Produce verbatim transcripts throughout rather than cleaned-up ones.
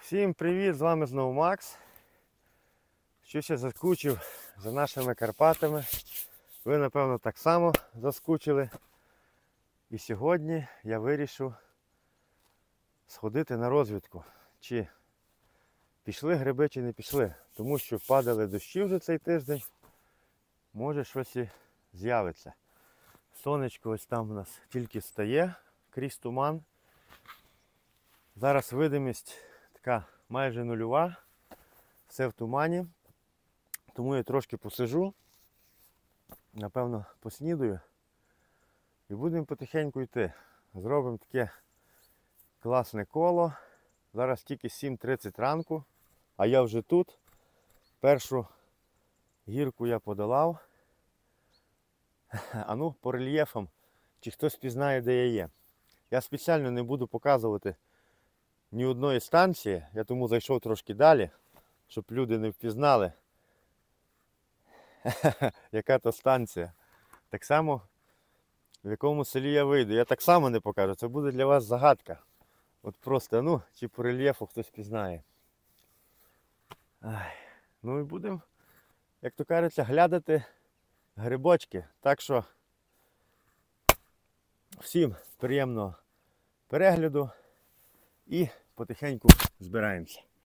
Всім привіт! З вами знову Макс. Щось я заскучив за нашими Карпатами. Ви, напевно, так само заскучили. І сьогодні я вирішив сходити на розвідку. Чи пішли гриби, чи не пішли. Тому що падали дощі вже цей тиждень. Може щось і з'явиться. Сонечко ось там у нас тільки стає крізь туман. Зараз видимість така майже нульова. Все в тумані. Тому я трошки посижу. Напевно, поснідаю. І будемо потихеньку йти. Зробимо таке класне коло. Зараз тільки сім тридцять ранку. А я вже тут. Першу гірку я подолав. А ну, по рельєфам, чи хтось пізнає, де я є. Я спеціально не буду показувати ні одної станції. Я тому зайшов трошки далі, щоб люди не впізнали, яка то станція. Так само, в якому селі я вийду. Я так само не покажу. Це буде для вас загадка. От просто, ну, чи по рельєфу хтось пізнає. Ай. Ну і будемо, як то кажеться, глядати грибочки. Так що всім приємного перегляду і потихеньку збираємося.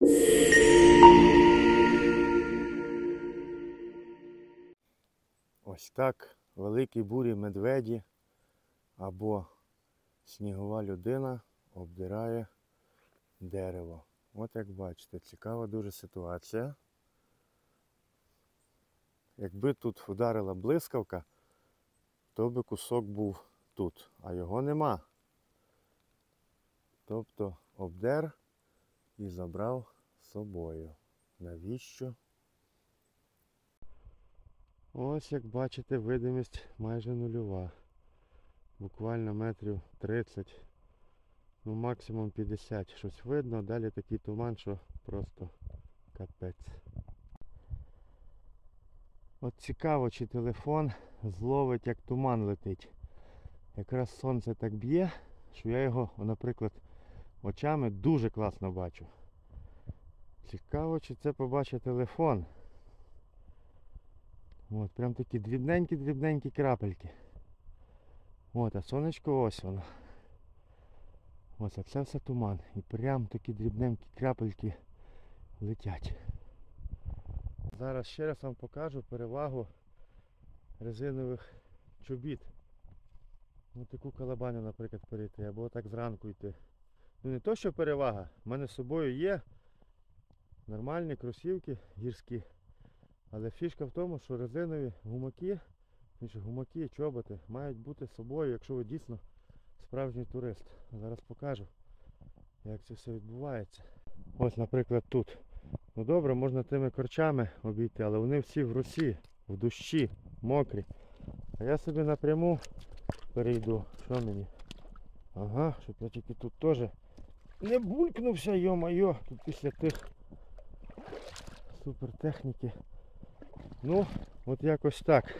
Ось так великі бурі медведі або снігова людина обдирає дерево. От як бачите, цікава дуже ситуація. Якби тут ударила блискавка, то би кусок був тут, а його нема. Тобто обдер і забрав з собою. Навіщо? Ось як бачите, видимість майже нульова. Буквально метрів тридцять, ну максимум п'ятдесят. Щось видно, далі такий туман, що просто капець. От цікаво, чи телефон зловить, як туман летить. Якраз сонце так б'є, що я його, наприклад, очами дуже класно бачу. Цікаво, чи це побачить телефон. От, прям такі дрібненькі-дрібненькі крапельки. От, а сонечко ось воно. Ось, а це все туман. І прям такі дрібненькі крапельки летять. Зараз ще раз вам покажу перевагу резинових чобіт. Ось таку калабаню, наприклад, перейти, або так зранку йти. Ну не то, що перевага, в мене з собою є нормальні кросівки гірські. Але фішка в тому, що резинові гумаки, інші гумаки, чоботи мають бути з собою, якщо ви дійсно справжній турист. Зараз покажу, як це все відбувається. Ось, наприклад, тут. Ну добре, можна тими корчами обійти, але вони всі в росі, в дощі, мокрі. А я собі напряму перейду. Що мені? Ага, щоб я тільки тут теж не булькнувся, йо-майо, тут після тих супертехніки. Ну, от якось так.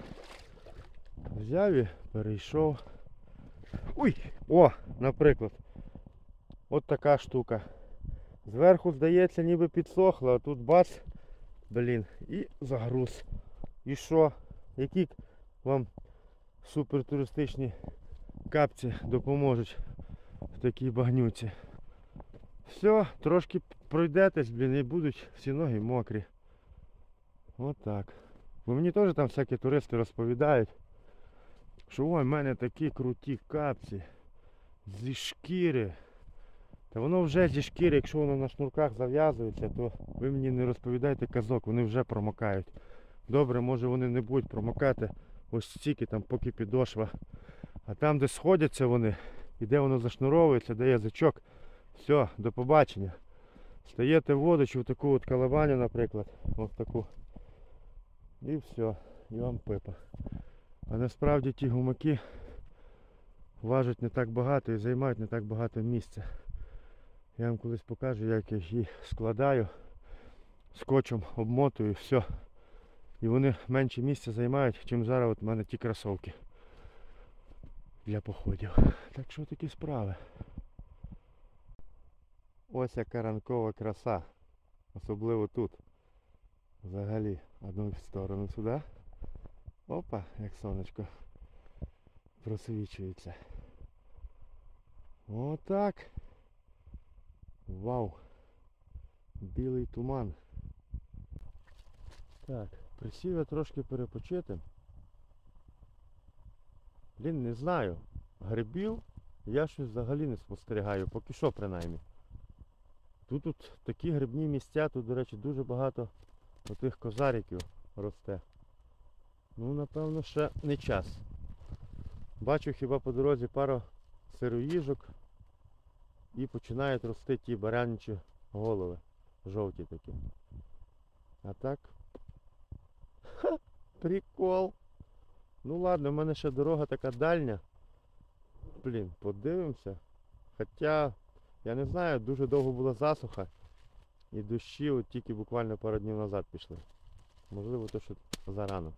Взяв і перейшов. Уй! О, наприклад. От така штука. Зверху, здається, ніби підсохло, а тут бац, блін, і загруз. І що? Які вам супертуристичні капці допоможуть в такій багнюці? Все, трошки пройдетесь, блін, і будуть всі ноги мокрі. От так. Бо мені теж там всякі туристи розповідають, що ой, в мене такі круті капці зі шкіри. Та воно вже зі шкіри, якщо воно на шнурках зав'язується, то ви мені не розповідайте казок, вони вже промокають. Добре, може вони не будуть промокати ось стільки, там, поки підошва. А там, де сходяться вони, і де воно зашнуровується, де язичок, все, до побачення. Стаєте в воду, чи в таку от калабаню, наприклад, ось таку. І все, і вам пипа. А насправді ті гумаки важать не так багато і займають не так багато місця. Я вам колись покажу, як я їх складаю, скотчем обмотую і все. І вони менше місця займають, ніж зараз от в мене ті кросовки для походів. Так що такі справи. ось яка ранкова краса. Особливо тут. Взагалі, одну сторону сюди. Опа, як сонечко просвічується. Отак. Вау. Білий туман. Так, присів я трошки перепочити. Блін, не знаю. Грибів я щось взагалі не спостерігаю, поки що принаймні. Тут тут такі грибні місця, тут, до речі, дуже багато отих козариків росте. Ну, напевно, ще не час. Бачу хіба по дорозі пару сироїжок і починають рости ті баранячі голови. Жовті такі. А так... Ха! Прикол! Ну ладно, в мене ще дорога така дальня. Блін, подивимося. Хоча, я не знаю, дуже довго була засуха. І дощі от тільки буквально пару днів назад пішли. Можливо, то що зарано.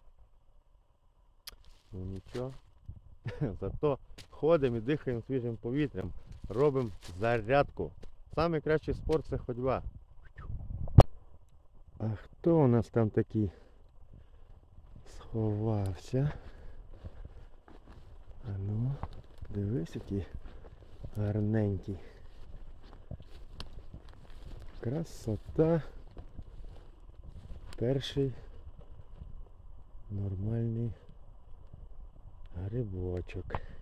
Ну нічого. Зато ходимо і дихаємо свіжим повітрям. Робимо зарядку. Самий кращий спорт це ходьба. А хто у нас там такий сховався? А ну, дивись, який гарненький. Красота. Перший нормальний грибочок.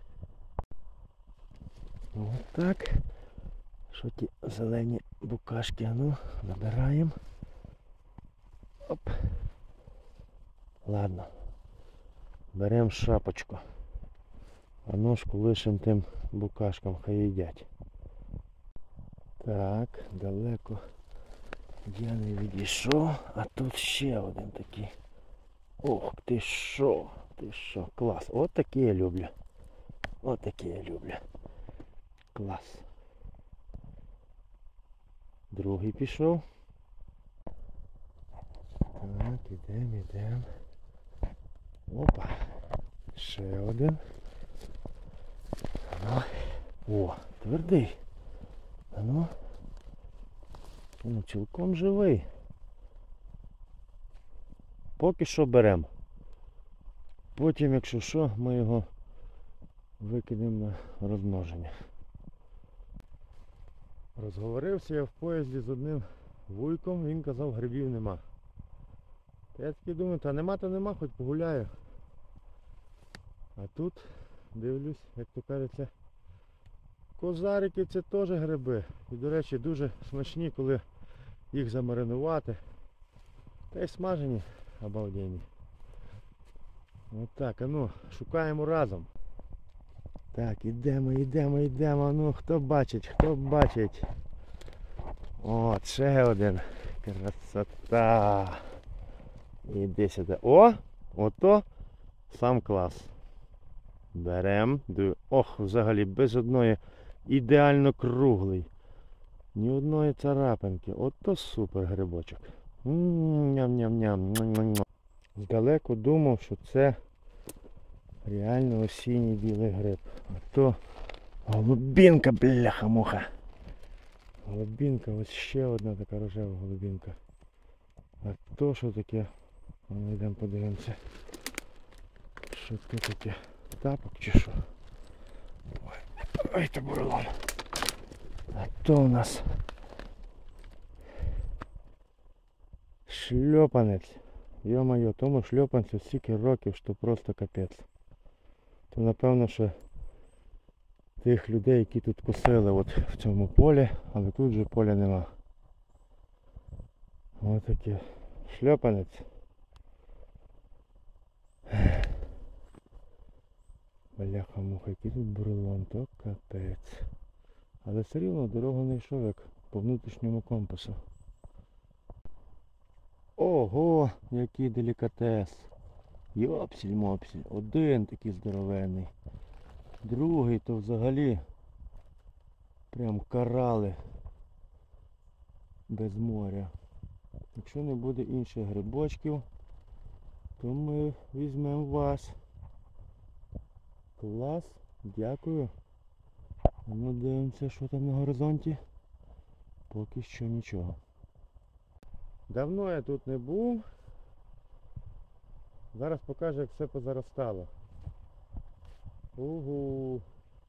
Ось так. Що ті зелені букашки, а ну, забираємо. Оп. Ладно. Беремо шапочку. А ножку лишимо тим букашкам, хай їдять. Так, далеко я не відійшов, а тут ще один такий. Ох, ти що, ти що, клас. От такі я люблю. От такі я люблю. Клас. Другий пішов. Так, ідемо, ідемо. Опа. Ще один. Ну. О, твердий. А ну. Ну, цілком живий. Поки що беремо. Потім, якщо що, ми його викинемо на розмноження. Розговорився я в поїзді з одним вуйком, він казав, грибів нема. Я такий думаю, та нема, то нема, хоч погуляю. А тут, дивлюсь, як то кажеться, козарики це теж гриби. І, до речі, дуже смачні, коли їх замаринувати. Та й смажені, обалденні. Ось так, а ну, шукаємо разом. Так, ідемо, ідемо, ідемо, ну, хто бачить, хто бачить. О, ще один. Красота. Іди сюди. О, ото сам клас. Берем. Ох, взагалі, без одної ідеально круглий. Ні одної царапинки. Ото супер грибочок. Ням-ням-ням. Здалеку думав, що це реально осінній білий гриб. А то голубінка, бляха-муха. Голубінка, ось ще одна така рожева голубінка. А то що таке? Ми йдемо подивимося. Що це таке? Тапок чи що? Ой, ой, то бурлон. А то у нас шльопанець. Йо-моє, тому шльопанцю стільки років, що просто капець. То напевно, що тих людей, які тут косили от в цьому полі, але тут же поля нема. Ось таке шльопанець. Бляха-муха, який тут бурлон, то капець. Але все рівно дорогу не йшов як по внутрішньому компасу. Ого, який делікатес. Йопсіль-мопсіль. Один такий здоровенний. Другий то взагалі прям карали без моря. Якщо не буде інших грибочків, то ми візьмемо вас. Клас, дякую. Ну, дивимося, що там на горизонті. поки що нічого. Давно я тут не був. Зараз покажу, як все позаростало. Угу.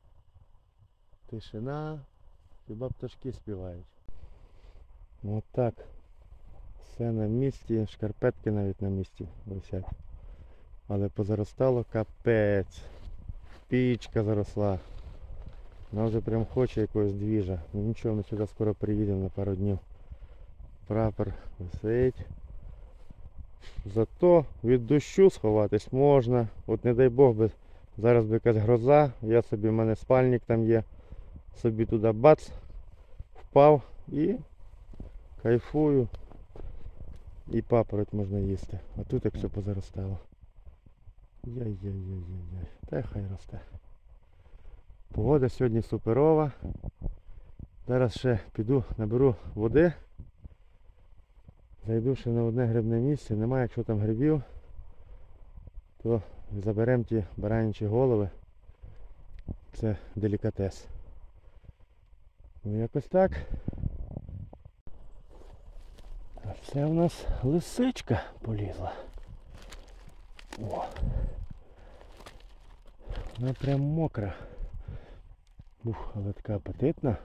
Тишина. Хіба пташки співають. От так. Все на місці. Шкарпетки навіть на місці висять. Але позаростало капець. Пічка заросла. Вона вже прям хоче якогось двіжа. Ну нічого, ми сюди скоро приїдемо на пару днів. Прапор висить. Зато від дощу сховатись можна. От не дай Бог, би зараз би якась гроза. Я собі, в мене спальник там є. Собі туди бац. Впав і кайфую. І папороть можна їсти. А тут як все позаростало. Яй-яй-яй-яй-яй. Та хай росте. Погода сьогодні суперова. Зараз ще піду, наберу води. Зайду ще на одне грибне місце. Немає, якщо там грибів, то заберемо ті баранячі голови. Це делікатес. Ну якось так. А це в нас лисичка полізла. О! Вона прям мокра. Ух, але така апетитна.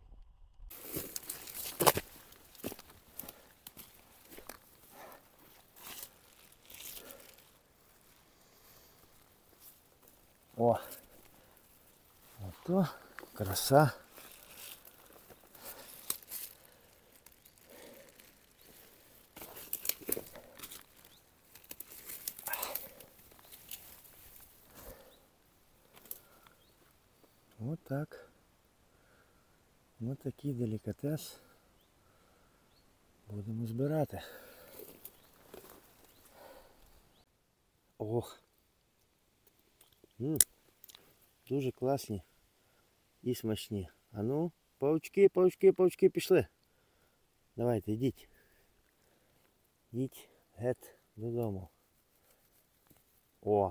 О! Ото краса. Ось так. Ось такий делікатес будемо збирати. Ох! М-м, дуже класні і смачні. А ну, павучки, павучки, павучки пішли. Давайте, йдіть. Йдіть геть додому. О!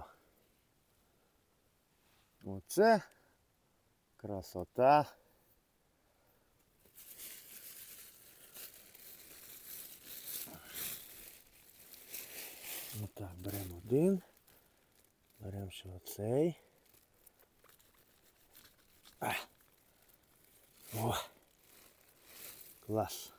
Оце красота. Отак, беремо один. Беремо ще оцей. А. О! Клас.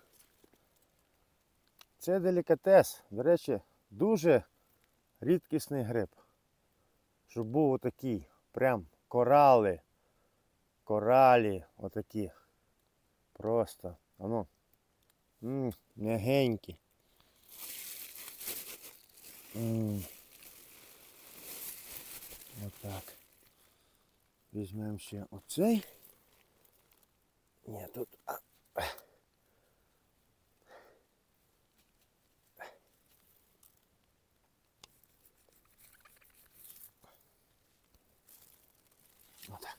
Це делікатес. До речі, дуже рідкісний гриб. Щоб був отакий, прям корали. Коралі отакі. Просто. Ану. Ммм, м'ягенькі. Ммм. Отак. Візьмемо ще оцей. Ні, тут... А. Отак.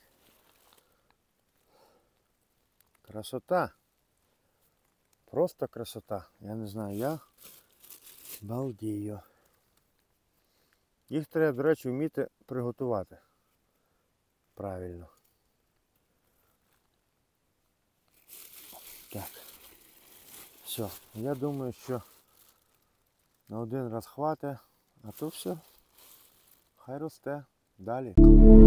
Красота. Просто красота. Я не знаю, я балдію. Їх треба, до речі, вміти приготувати. Правильно. Так. Все. Я думаю, що на один раз хватить, а то все. Хай росте. Далі.